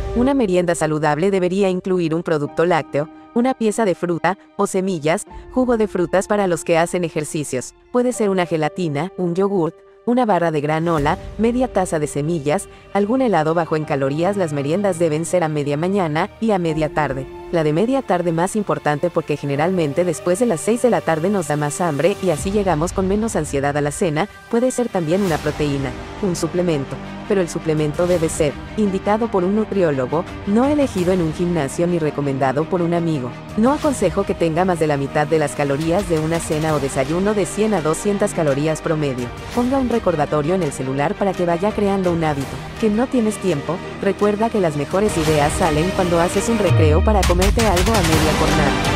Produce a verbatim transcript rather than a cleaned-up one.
Una merienda saludable debería incluir un producto lácteo, una pieza de fruta o semillas, jugo de frutas para los que hacen ejercicios. Puede ser una gelatina, un yogurt, una barra de granola, media taza de semillas, algún helado bajo en calorías. Las meriendas deben ser a media mañana y a media tarde. La de media tarde más importante porque generalmente después de las seis de la tarde nos da más hambre y así llegamos con menos ansiedad a la cena. Puede ser también una proteína, un suplemento, pero el suplemento debe ser indicado por un nutriólogo, no elegido en un gimnasio ni recomendado por un amigo. No aconsejo que tenga más de la mitad de las calorías de una cena o desayuno de cien a doscientas calorías promedio. Ponga un recordatorio en el celular para que vaya creando un hábito. ¿Que no tienes tiempo? Recuerda que las mejores ideas salen cuando haces un recreo para comerte algo a media jornada.